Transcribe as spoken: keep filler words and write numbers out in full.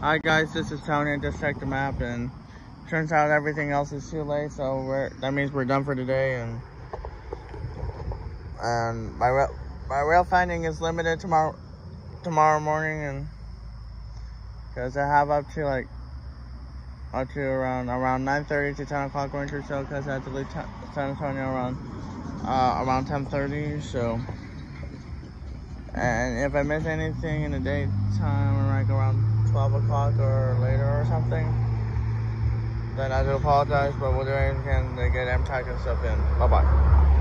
Hi guys, this is Tony. I just checked the map and turns out everything else is too late, so we're, that means we're done for today. And and my rail, my rail finding is limited tomorrow tomorrow morning, and because I have up to like up to around around nine thirty to ten o'clock going through show, because I have to leave San Antonio around uh, around ten thirty. So, and if I miss anything in the daytime, like around twelve o'clock or later or something, then I do apologize, but we'll do anything to get M-Tech and stuff in. Bye-bye.